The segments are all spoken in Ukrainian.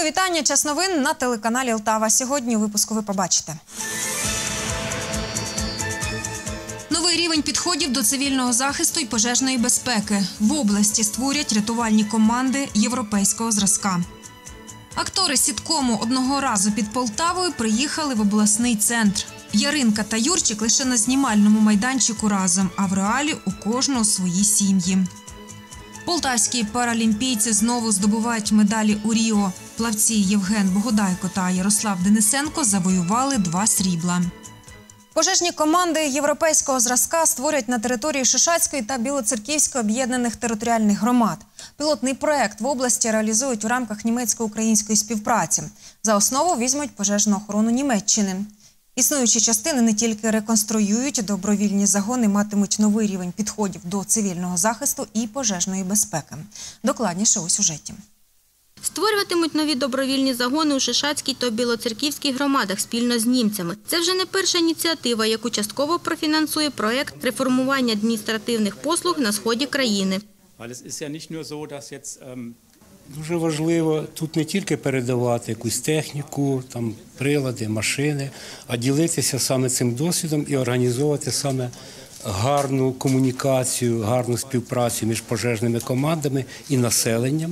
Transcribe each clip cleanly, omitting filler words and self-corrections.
вітання. Час новин на телеканалі Лтава. Сьогодні у випуску ви побачите. Новий рівень підходів до цивільного захисту і пожежної безпеки. В області створять рятувальні команди європейського зразка. Актори сіткому одного разу під Полтавою приїхали в обласний центр. Яринка та Юрчик лише на знімальному майданчику разом, а в реалі у кожного свої сім'ї. Полтавські паралімпійці знову здобувають медалі у Ріо. Плавці Євген Богодайко та Ярослав Денисенко завоювали 2 срібла. Пожежні команди європейського зразка створять на території Шишацької та Білоцерківської об'єднаних територіальних громад. Пілотний проект в області реалізують у рамках німецько-української співпраці. За основу візьмуть пожежну охорону Німеччини. Існуючі частини не тільки реконструюють, добровільні загони матимуть новий рівень підходів до цивільного захисту і пожежної безпеки. Докладніше у сюжеті. Створюватимуть нові добровільні загони у Шишацькій та Білоцерківській громадах спільно з німцями. Це вже не перша ініціатива, яку частково профінансує проєкт реформування адміністративних послуг на сході країни. Дуже важливо тут не тільки передавати якусь техніку, там, прилади, машини, а ділитися саме цим досвідом і організовувати саме гарну комунікацію, гарну співпрацю між пожежними командами і населенням.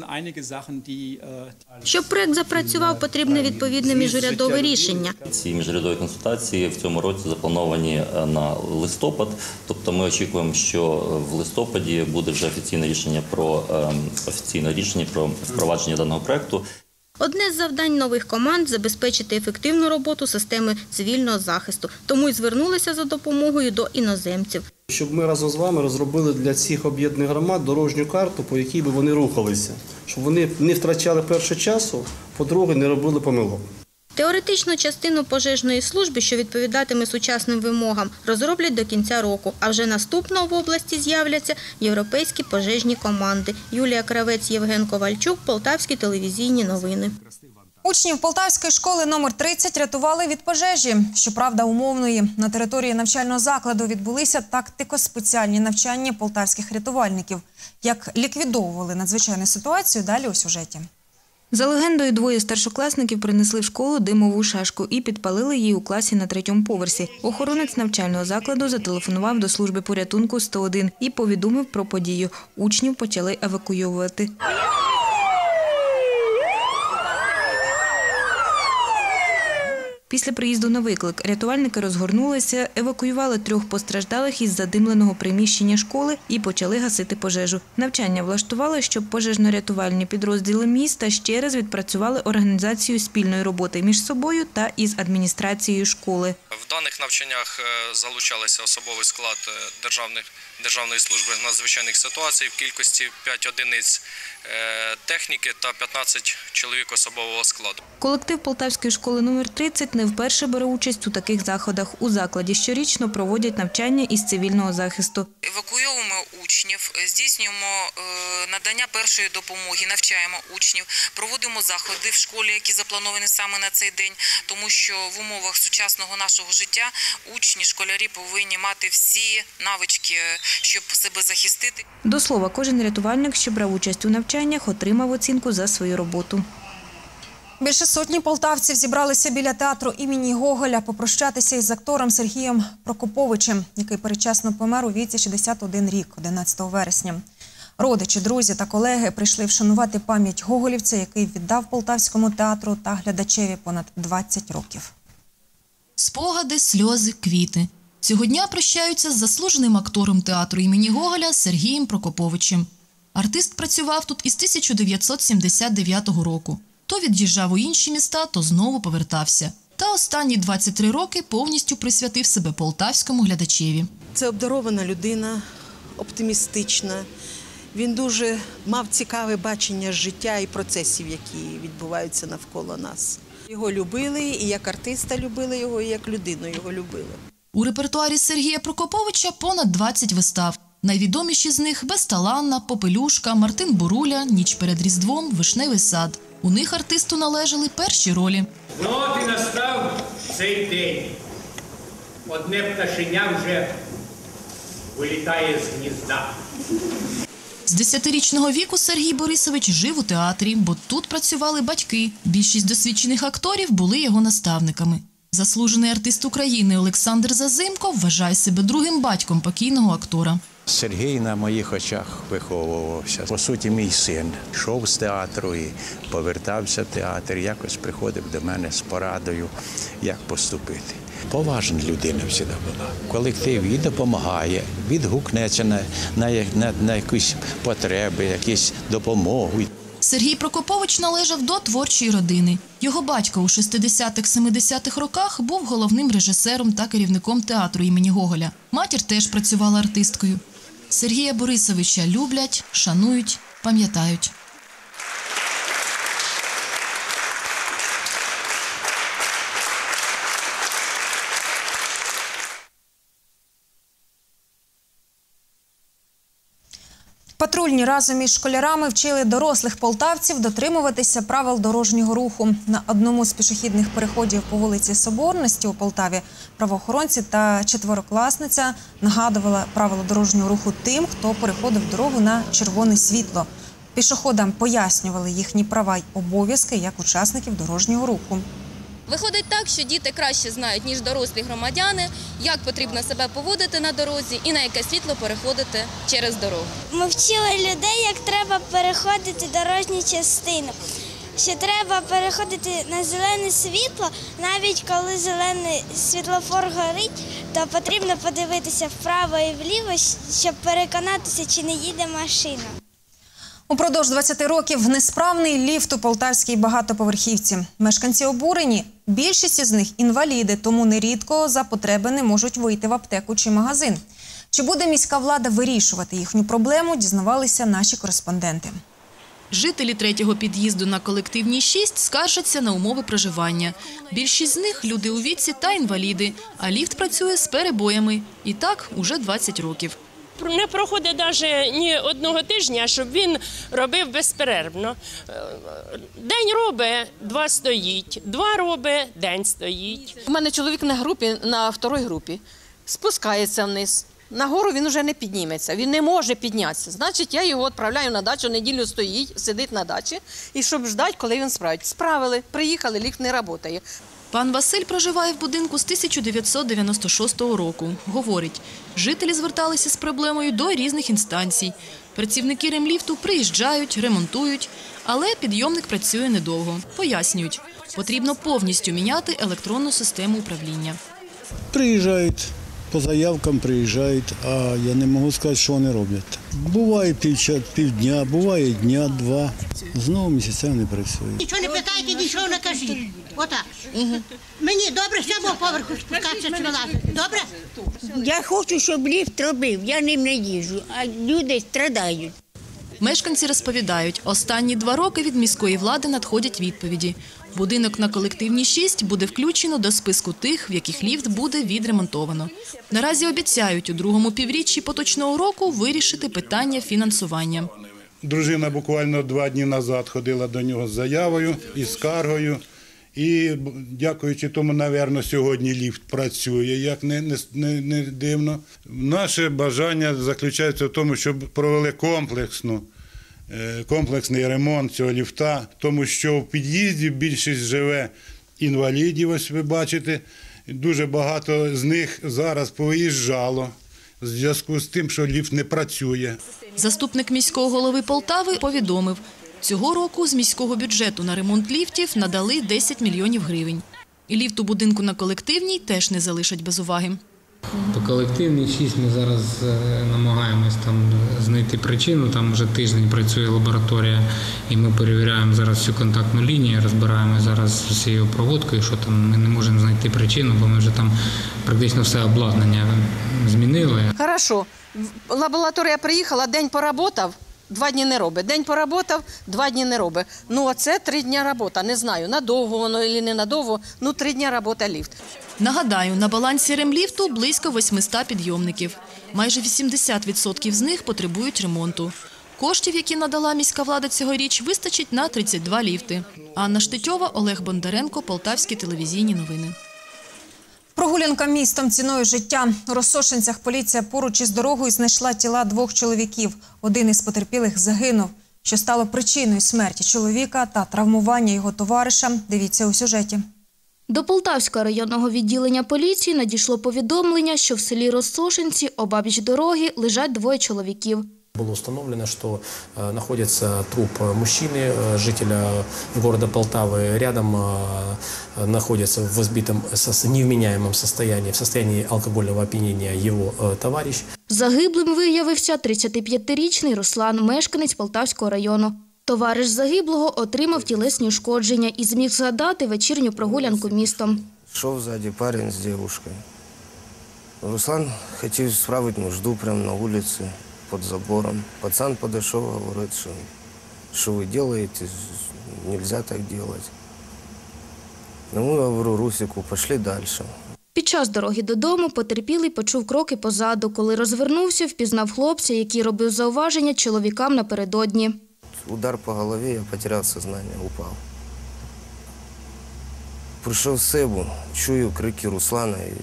Щоб проєкт запрацював, потрібне відповідне міжурядове рішення. Ці міжурядові консультації в цьому році заплановані на листопад. Тобто ми очікуємо, що в листопаді буде вже офіційне рішення про впровадження даного проєкту. Одне з завдань нових команд – забезпечити ефективну роботу системи цивільного захисту. Тому й звернулися за допомогою до іноземців. Щоб ми разом з вами розробили для цих об'єднаних громад дорожню карту, по якій би вони рухалися. Щоб вони не втрачали перше часу, по-друге, не робили помилок. Теоретичну частину пожежної служби, що відповідатиме сучасним вимогам, розроблять до кінця року. А вже наступного в області з'являться європейські пожежні команди. Юлія Кравець, Євген Ковальчук, Полтавські телевізійні новини. Учнів Полтавської школи номер 30 рятували від пожежі. Щоправда, умовної. На території навчального закладу відбулися тактико-спеціальні навчання полтавських рятувальників. Як ліквідовували надзвичайну ситуацію, далі у сюжеті. За легендою, 2 старшокласників принесли в школу димову шашку і підпалили її у класі на 3-му поверсі. Охоронець навчального закладу зателефонував до служби порятунку 101 і повідомив про подію. Учнів почали евакуювати. Після приїзду на виклик рятувальники розгорнулися, евакуювали 3 постраждалих із задимленого приміщення школи і почали гасити пожежу. Навчання влаштували, щоб пожежно-рятувальні підрозділи міста ще раз відпрацювали організацію спільної роботи між собою та із адміністрацією школи. В даних навчаннях залучалися особовий склад Державної служби надзвичайних ситуацій в кількості 5 одиниць техніки та 15 чоловік особового складу. Колектив Полтавської школи номер 30 не вперше бере участь у таких заходах. У закладі щорічно проводять навчання із цивільного захисту. Евакуюємо учнів, здійснюємо надання першої допомоги, навчаємо учнів, проводимо заходи в школі, які заплановані саме на цей день, тому що в умовах сучасного нашого життя учні, школярі повинні мати всі навички, щоб себе захистити. До слова, кожен рятувальник, що брав участь у навчаннях, отримав оцінку за свою роботу. Більше сотні полтавців зібралися біля театру імені Гоголя попрощатися із актором Сергієм Прокоповичем, який передчасно помер у віці 61 рік, 11 вересня. Родичі, друзі та колеги прийшли вшанувати пам'ять гоголівця, який віддав полтавському театру та глядачеві понад 20 років. Спогади, сльози, квіти. Цього дня прощаються з заслуженим актором театру імені Гоголя Сергієм Прокоповичем. Артист працював тут із 1979 року. То від'їжджав у інші міста, то знову повертався. Та останні 23 роки повністю присвятив себе полтавському глядачеві. Це обдарована людина, оптимістична. Він дуже мав цікаве бачення життя і процесів, які відбуваються навколо нас. Його любили, і як артиста любили його, і як людину його любили. У репертуарі Сергія Прокоповича понад 20 вистав. Найвідоміші з них «Безталанна», «Попелюшка», «Мартин Буруля», «Ніч перед Різдвом», «Вишневий сад». У них артисту належали перші ролі. Ну от і настав цей день. Одне пташеня вже вилітає з гнізда. З 10-річного віку Сергій Борисович жив у театрі, бо тут працювали батьки. Більшість досвідчених акторів були його наставниками. Заслужений артист України Олександр Зазимко вважає себе другим батьком покійного актора. Сергій на моїх очах виховувався. По суті, мій син йшов з театру і повертався в театр, якось приходив до мене з порадою, як поступити. Поважна людина завжди була. В колективі допомагає, відгукнеться на якісь потреби, якісь допомогу. Сергій Прокопович належав до творчої родини. Його батько у 60-70-х роках був головним режисером та керівником театру імені Гоголя. Матір теж працювала артисткою. Сергія Борисовича люблять, шанують, пам'ятають. Патрульні разом із школярами вчили дорослих полтавців дотримуватися правил дорожнього руху. На одному з пішохідних переходів по вулиці Соборності у Полтаві правоохоронці та четверокласниця нагадували правила дорожнього руху тим, хто переходив дорогу на червоне світло. Пішоходам пояснювали їхні права й обов'язки як учасників дорожнього руху. Виходить так, що діти краще знають, ніж дорослі громадяни, як потрібно себе поводити на дорозі і на яке світло переходити через дорогу. Ми вчили людей, як треба переходити дорожню частину, що треба переходити на зелене світло, навіть коли зелений світлофор горить, то потрібно подивитися вправо і вліво, щоб переконатися, чи не їде машина. Упродовж 20 років несправний ліфт у полтавській багатоповерхівці. Мешканці обурені. Більшість із них – інваліди, тому нерідко за потреби не можуть вийти в аптеку чи магазин. Чи буде міська влада вирішувати їхню проблему, дізнавалися наші кореспонденти. Жителі третього під'їзду на Колективній 6 скаржаться на умови проживання. Більшість з них – люди у віці та інваліди, а ліфт працює з перебоями. І так уже 20 років. Не проходить навіть ні одного тижня, щоб він робив безперервно. День робить, два стоїть, два робить, день стоїть. У мене чоловік на групі, на вторій групі, спускається вниз. Нагору він вже не підніметься, він не може піднятися. Значить, я його відправляю на дачу, неділю стоїть, сидить на дачі, і щоб ждати, коли він справить. Справили, приїхали, ліфт не працює. Пан Василь проживає в будинку з 1996 року. Говорить, жителі зверталися з проблемою до різних інстанцій. Працівники ремліфту приїжджають, ремонтують, але підйомник працює недовго. Пояснюють, потрібно повністю міняти електронну систему управління. Приїжджають, по заявкам приїжджають, а я не можу сказати, що вони роблять. Буває півдня, буває дня-два, знову місяцями не працюють. Нічого не питайте, нічого не кажіть. Отак. Мені добре з цього поверху спускатися чи вилазити? Добре? Я хочу, щоб ліфт робив, я ним не їжджу, а люди страдають. Мешканці розповідають, останні 2 роки від міської влади надходять відповіді. Будинок на Колективній 6 буде включено до списку тих, в яких ліфт буде відремонтовано. Наразі обіцяють у другому півріччі поточного року вирішити питання фінансування. Дружина буквально 2 дні назад ходила до нього з заявою і скаргою. І дякуючи тому, мабуть, сьогодні ліфт працює, як не дивно. Наше бажання заключається в тому, щоб провели комплексний ремонт цього ліфта, тому що в під'їзді більшість живе інвалідів, ось ви бачите. Дуже багато з них зараз повиїжджало в зв'язку з тим, що ліфт не працює. Заступник міського голови Полтави повідомив, цього року з міського бюджету на ремонт ліфтів надали 10 мільйонів гривень. І ліфт у будинку на Колективній теж не залишать без уваги. По Колективній 6 ми зараз намагаємось там знайти причину, там вже тиждень працює лабораторія, і ми перевіряємо зараз всю контактну лінію, розбираємо зараз з усією проводкою, що там ми не можемо знайти причину, бо ми вже там практично все обладнання змінили. Хорошо, лабораторія приїхала, день поработав, 2 дні не робить. День поработав, 2 дні не робить. Ну, оце 3 дні робота. Не знаю, надовго воно чи не надовго, ну 3 дні робота ліфт. Нагадаю, на балансі ремліфту близько 800 підйомників. Майже 80% з них потребують ремонту. Коштів, які надала міська влада цьогоріч, вистачить на 32 ліфти. Анна Штетьова, Олег Бондаренко, Полтавські телевізійні новини. Прогулянка містом ціною життя. У Розсошенцях поліція поруч із дорогою знайшла тіла 2 чоловіків. Один із потерпілих загинув. Що стало причиною смерті чоловіка та травмування його товариша, дивіться у сюжеті. До Полтавського районного відділення поліції надійшло повідомлення, що в селі Розсошенці обабіч дороги лежать 2 чоловіків. Было установлено, что находится труп мужчины, жителя города Полтавы. Рядом находится в избитом, невменяемом состоянии, в состоянии алкогольного опьянения его товарищ. Загиблим виявився 35-річний Руслан, мешканець Полтавського району. Товариш загиблого отримав тілесні ушкодження і зміг згадати вечірню прогулянку містом. Шел сзади парень с девушкой. Руслан хотел справить нужду прямо на улице. Под забором. Пацан подошел, говорит, что вы делаете, нельзя так делать. Ну, я говорю Русику, пошли дальше. Під час дороги додому потерпілий почув кроки позаду. Коли розвернувся, впізнав хлопця, який робив зауваження чоловікам напередодні. Удар по голові, я потеряв сознание, упав. Прийшов в себе, чую крики Руслана і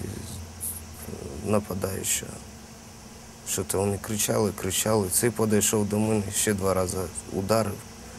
нападаючого. Що-то вони кричали. Цей підійшов до мене, ще 2 рази ударив.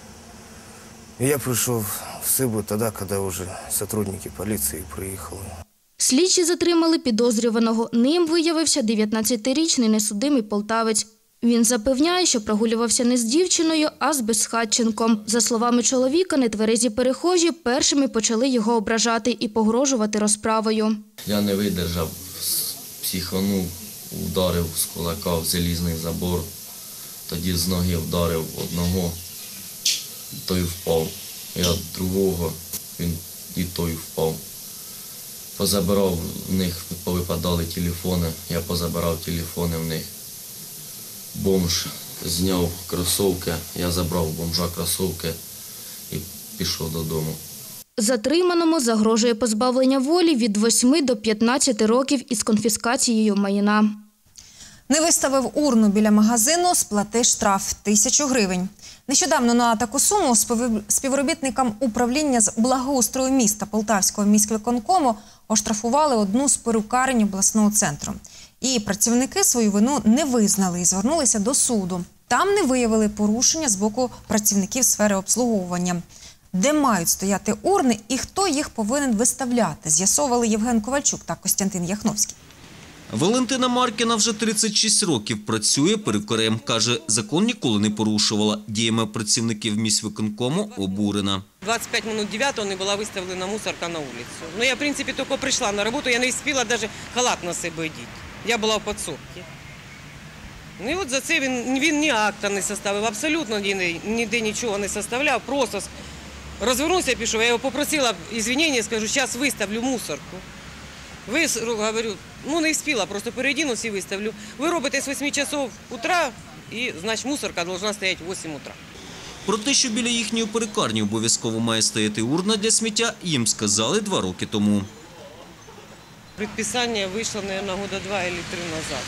І я прийшов в себе тоді, коли вже співробітники поліції приїхали. Слідчі затримали підозрюваного. Ним виявився 19-річний несудимий полтавець. Він запевняє, що прогулювався не з дівчиною, а з безхатченком. За словами чоловіка, нетверезі перехожі першими почали його ображати і погрожувати розправою. Я не видержав, психанув. Ударив з кулака в залізний забор, тоді з ноги вдарив одного, той впав. Я другого, він і той впав. Позабирав в них, повипадали телефони, я позабирав телефони в них. Бомж зняв кросівки, я забрав бомжа кросівки і пішов додому. Затриманому загрожує позбавлення волі від 8 до 15 років із конфіскацією майна. Не виставив урну біля магазину, сплати штраф – 1000 гривень. Нещодавно на таку суму співробітникам управління з благоустрою міста Полтавського міськвиконкому оштрафували одну з перукарень обласного центру. І працівники свою вину не визнали і звернулися до суду. Там не виявили порушення з боку працівників сфери обслуговування. Де мають стояти урни і хто їх повинен виставляти, з'ясовували Євген Ковальчук та Костянтин Яхновський. Валентина Маркіна вже 36 років працює перукарем. Каже, закон ніколи не порушувала. Діями працівників міськвиконкому обурена. 25 минут 9-го не була виставлена мусорка на вулицю. Ну, я, в принципі, тільки прийшла на роботу, я не встигла навіть халат на себе одіти. Я була в підсобці. Ну і от за це він ні акта не составив, абсолютно ніде нічого не составляв, просто розвернувся і пішов. Я його попросила извинення, скажу, зараз виставлю мусорку. Говорю, ну не встигла, просто переодінусь і виставлю. Ви робите з 8 часов утра, і, значить, мусорка повинна стояти в 8 утра. Про те, що біля їхньої перукарні обов'язково має стояти урна для сміття, їм сказали 2 роки тому. Предписання вийшло, мабуть, 2 або 3 назад.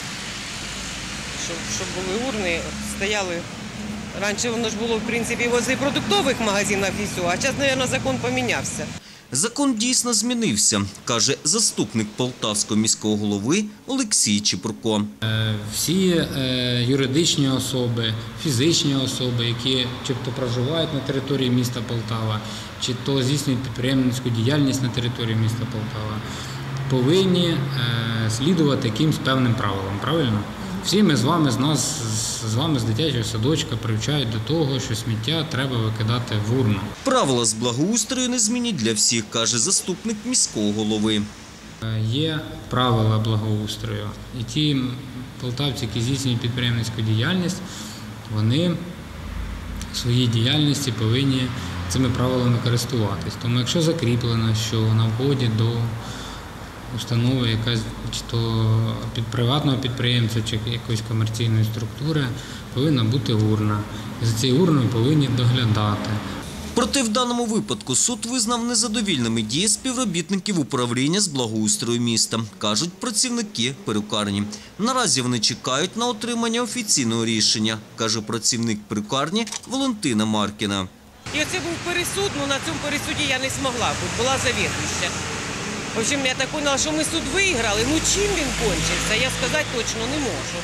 Щоб були урни, стояли. Раніше воно ж було, в принципі, возле продуктових магазинів і все, а зараз, мабуть, закон помінявся. Закон дійсно змінився, каже заступник Полтавського міського голови Олексій Чепурко. Всі юридичні особи, фізичні особи, які чи то проживають на території міста Полтава, чи то здійснюють підприємницьку діяльність на території міста Полтава, повинні слідувати якимсь певним правилам, правильно? Всі ми з вами з дитячого садочка привчають до того, що сміття треба викидати в урну. Правила з благоустрою незмінні для всіх, каже заступник міського голови. Є правила благоустрою. І ті полтавці, які здійснюють підприємницьку діяльність, вони в своїй діяльності повинні цими правилами користуватись. Тому якщо закріплено, що на вході до установи, якась чи то приватного підприємця, чи якоїсь комерційної структури, повинна бути урна. І за цією урною повинні доглядати. Проте в даному випадку суд визнав незадовільними дії співробітників управління з благоустрою міста, кажуть працівники перукарні. Наразі вони чекають на отримання офіційного рішення, каже працівник перукарні Валентина Маркіна. І оце був пересуд, але на цьому пересуді я не змогла бути, була завідуюча. В общем, я так поняла, що ми суд виграли. Ну чим він кончився, я сказати точно не можу.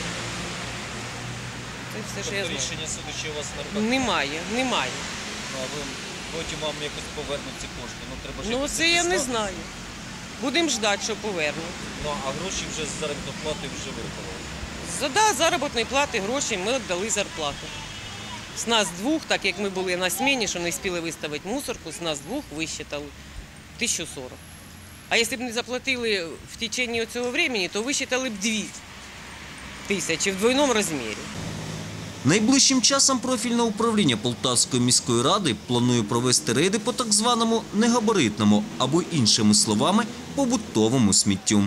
Це все, що я знаю. Рішення суду ще у вас на руках? Немає. Ну, а ви потім вам якось повернуть ці кошти? Ну, треба ж Ну якось це я не відіслати. знаю. Будемо ждати, що повернуть. Ну, а гроші вже з заробітної плати вже вирахували? За заробітної плати гроші ми віддали зарплату. З нас двох, так як ми були на зміні, що не встигли виставити мусорку, з нас двох висчитали 1040. А якщо б не заплатили в течение цього часу, то висчитали б 2000 в двойному розмірі. Найближчим часом профільне управління Полтавської міської ради планує провести рейди по так званому негабаритному або, іншими словами, побутовому сміттю.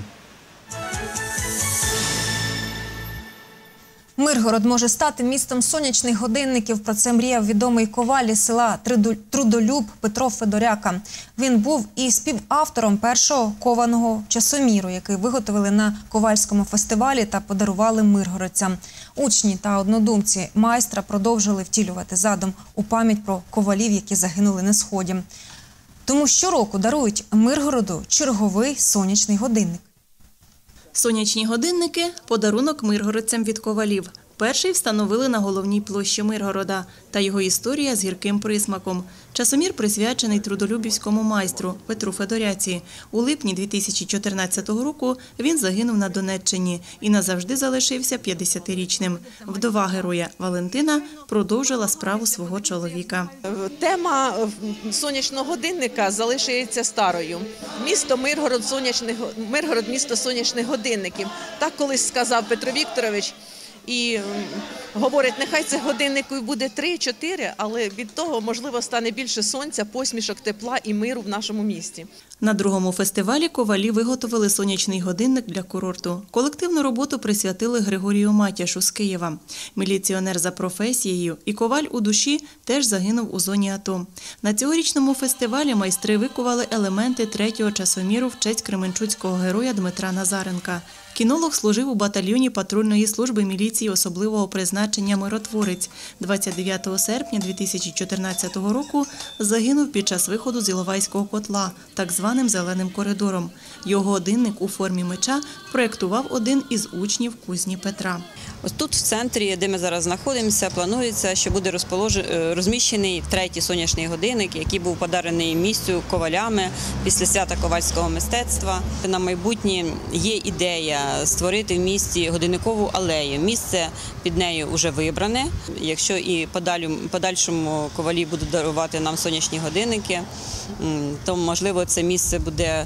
Миргород може стати містом сонячних годинників. Про це мріяв відомий коваль із села Трудолюб Петро Федоряка. Він був і співавтором першого кованого часоміру, який виготовили на ковальському фестивалі та подарували миргородцям. Учні та однодумці майстра продовжили втілювати задум у пам'ять про ковалів, які загинули на Сході. Тому щороку дарують Миргороду черговий сонячний годинник. Сонячні годинники – подарунок миргородцям від ковалів. Перший встановили на головній площі Миргорода, та його історія з гірким присмаком. Часомір присвячений трудолюбівському майстру Петру Федоряці. У липні 2014 року він загинув на Донеччині і назавжди залишився 50-річним. Вдова героя Валентина продовжила справу свого чоловіка. Тема сонячного годинника залишається старою. Місто Миргород – місто сонячних годинників. Так колись сказав Петро Вікторович. І говорить, нехай цих годинників буде 3-4, але від того, можливо, стане більше сонця, посмішок, тепла і миру в нашому місті. На другому фестивалі ковалі виготовили сонячний годинник для курорту. Колективну роботу присвятили Григорію Матяшу з Києва. Міліціонер за професією і коваль у душі теж загинув у зоні АТО. На цьогорічному фестивалі майстри викували елементи третього часоміру в честь кременчуцького героя Дмитра Назаренка. Кінолог служив у батальйоні патрульної служби міліції особливого призначення «Миротворець». 29 серпня 2014 року загинув під час виходу з Іловайського котла, так званим «зеленим коридором». Його годинник у формі меча проєктував один із учнів кузні Петра. Ось тут, в центрі, де ми зараз знаходимося, планується, що буде розміщений третій сонячний годинник, який був подарений місцю ковалями після свята ковальського мистецтва. На майбутнє є ідея створити в місті годинникову алею. Місце під нею вже вибране. Якщо і подальшому ковалі будуть дарувати нам сонячні годинники, то, можливо, це місце буде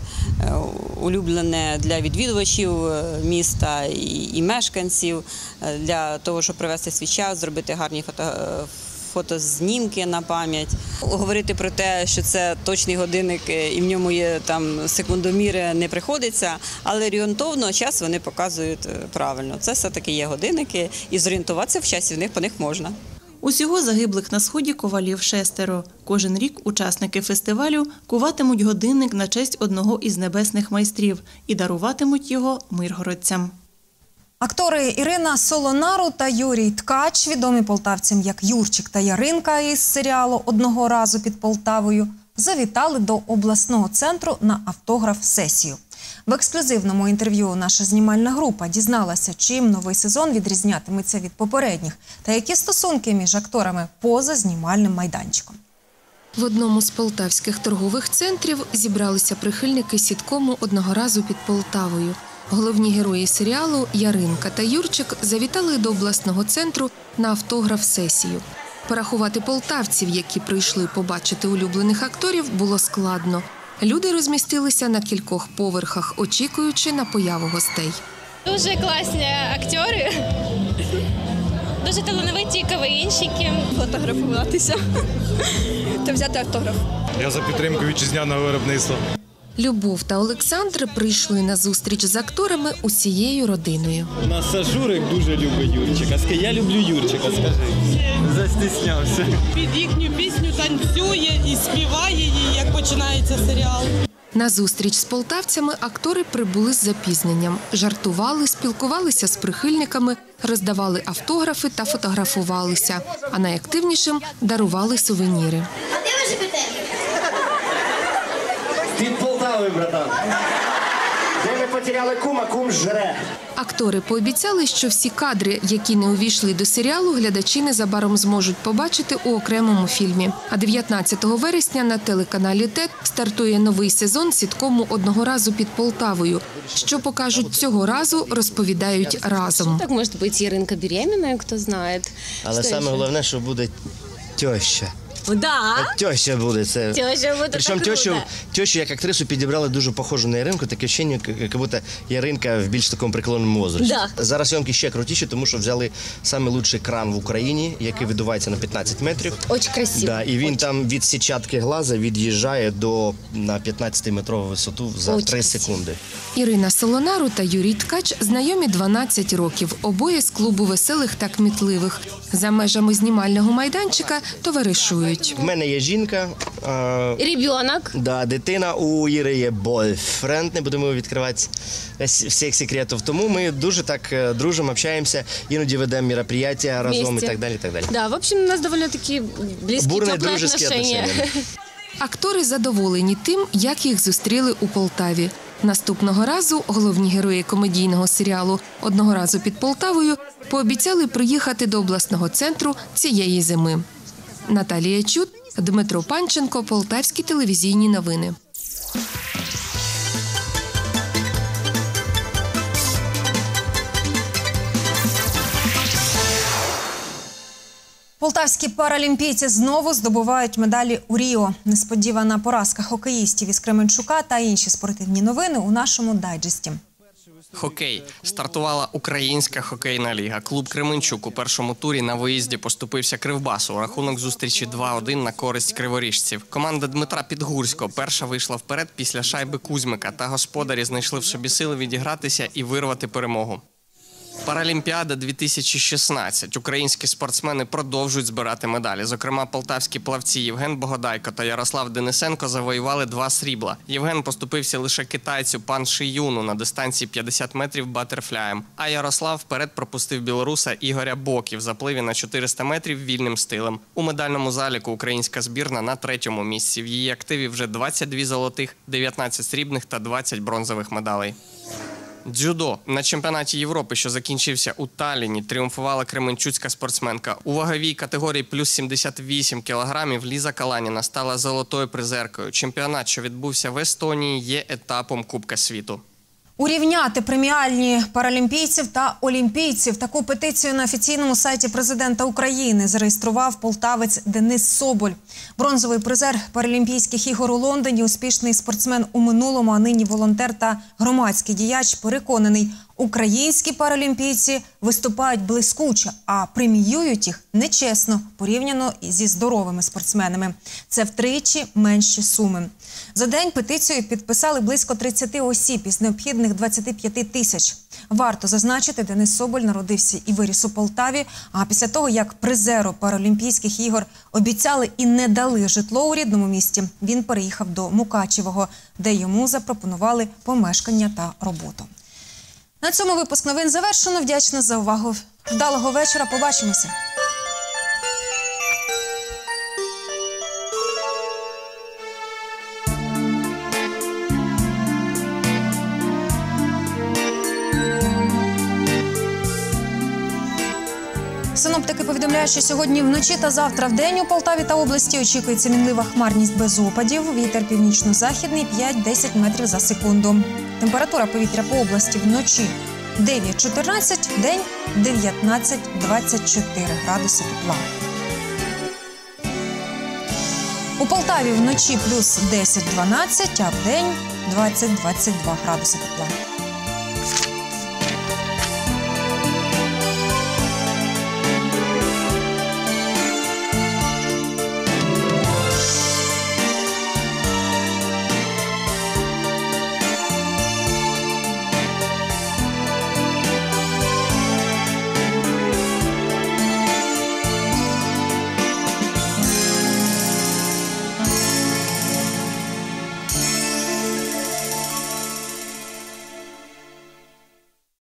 улюблене для відвідувачів міста і мешканців, для того, щоб привести свій час, зробити гарні фотознімки на пам'ять. Говорити про те, що це точний годинник і в ньому є там секундоміри, не приходиться, але орієнтовно час вони показують правильно. Це все-таки є годинники, і зорієнтуватися в часі по них можна. Усього загиблих на Сході ковалів 6. Кожен рік учасники фестивалю куватимуть годинник на честь одного із небесних майстрів і даруватимуть його миргородцям. Актори Ірина Солонару та Юрій Ткач, відомі полтавцям як Юрчик та Яринка із серіалу «Одного разу під Полтавою», завітали до обласного центру на автограф-сесію. В ексклюзивному інтерв'ю наша знімальна група дізналася, чим новий сезон відрізнятиметься від попередніх та які стосунки між акторами поза знімальним майданчиком. В одному з полтавських торгових центрів зібралися прихильники сіткому «Одного разу під Полтавою». Головні герої серіалу Яринка та Юрчик завітали до обласного центру на автограф-сесію. Порахувати полтавців, які прийшли побачити улюблених акторів, було складно. Люди розмістилися на кількох поверхах, очікуючи на появу гостей. Дуже класні актори, дуже талановиті КВНщики. Фотографуватися та взяти автограф. Я за підтримку вітчизняного виробництва. Любов та Олександр прийшли на зустріч з акторами усією родиною. У нас Сашурик дуже любить Юрчика. Я люблю Юрчика, скажи. Застіснявся. Під їхню пісню танцює і співає її, як починається серіал. На зустріч з полтавцями актори прибули з запізненням. Жартували, спілкувалися з прихильниками, роздавали автографи та фотографувалися. А найактивнішим дарували сувеніри. А де ви живете? Під Полтавою, братан. потеряли кума, кум жре. Актори пообіцяли, що всі кадри, які не увійшли до серіалу, глядачі незабаром зможуть побачити у окремому фільмі. А 19 вересня на телеканалі ТЕТ стартує новий сезон сіткому «Одного разу під Полтавою». Що покажуть цього разу, розповідають разом. Так може бути Яринка беременна, хто знає. Але саме головне, що буде теща. Да. Теща буде. Це. Теща буде. Причому тещу як актрису підібрали дуже похожу на Яринку, таке вчення, як будто Яринка в більш такому преклонному возрасті. Да. Зараз зйомки ще крутіші, тому що взяли найкращий кран в Україні, який видувається на 15 метрів. Очень красиво. Да, і він там від сітчатки глаза від'їжджає на 15-метрову висоту за 3 секунди. Ірина Солонару та Юрій Ткач знайомі 12 років. Обоє з клубу веселих та кмітливих. За межами знімального майданчика товаришують. В мене є жінка. Ребенок. Да, дитина, у Іри є бойфренд, не будемо відкривати всіх секретів. Тому ми дуже так дружимо, общаємося, іноді ведемо мероприятия разом і так далі. Да, в общем, у нас довольно такі близькі, теплі отношения. Актори задоволені тим, як їх зустріли у Полтаві. Наступного разу головні герої комедійного серіалу «Одного разу під Полтавою» пообіцяли приїхати до обласного центру цієї зими. Наталія Чуд, Дмитро Панченко, Полтавські телевізійні новини. Полтавські паралімпійці знову здобувають медалі у Ріо. Несподівана поразка хокеїстів із Кременчука та інші спортивні новини у нашому дайджесті. Хокей. Стартувала Українська хокейна ліга. Клуб Кременчук у першому турі на виїзді поступився Кривбасу. Рахунок зустрічі 2-1 на користь криворіжців. Команда Дмитра Підгурського перша вийшла вперед після шайби Кузьмика, та господарі знайшли в собі сили відігратися і вирвати перемогу. Паралімпіада 2016. Українські спортсмени продовжують збирати медалі. Зокрема, полтавські плавці Євген Богодайко та Ярослав Денисенко завоювали 2 срібла. Євген поступився лише китайцю Пан Шиюну на дистанції 50 метрів батерфляєм. А Ярослав вперед пропустив білоруса Ігоря Бокі в запливі на 400 метрів вільним стилем. У медальному заліку українська збірна на 3-му місці. В її активі вже 22 золотих, 19 срібних та 20 бронзових медалей. Дзюдо. На чемпіонаті Європи, що закінчився у Талліні, тріумфувала кременчуцька спортсменка. У ваговій категорії плюс 78 кілограмів Ліза Каланіна стала золотою призеркою. Чемпіонат, що відбувся в Естонії, є етапом Кубка світу. Урівняти преміальні паралімпійців та олімпійців. Таку петицію на офіційному сайті президента України зареєстрував полтавець Денис Соболь. Бронзовий призер Паралімпійських ігор у Лондоні, успішний спортсмен у минулому, а нині волонтер та громадський діяч, переконаний, українські паралімпійці виступають блискуче, а преміюють їх нечесно, порівняно зі здоровими спортсменами. Це втричі менші суми. За день петицію підписали близько 30 осіб із необхідних 25 тисяч. Варто зазначити, Денис Соболь народився і виріс у Полтаві, а після того, як призеру Паралімпійських ігор обіцяли і не дали житло у рідному місті, він переїхав до Мукачевого, де йому запропонували помешкання та роботу. На цьому випуск новин завершено. Вдячна за увагу. Вдалого вечора. Побачимося. Синоптики повідомляють, що сьогодні вночі та завтра вдень у Полтаві та області очікується мінлива хмарність без опадів. Вітер північно-західний 5-10 метрів за секунду. Температура повітря по області вночі 9-14, день 19-24 градуси тепла. У Полтаві вночі плюс 10-12, а вдень 20-22 градуси тепла.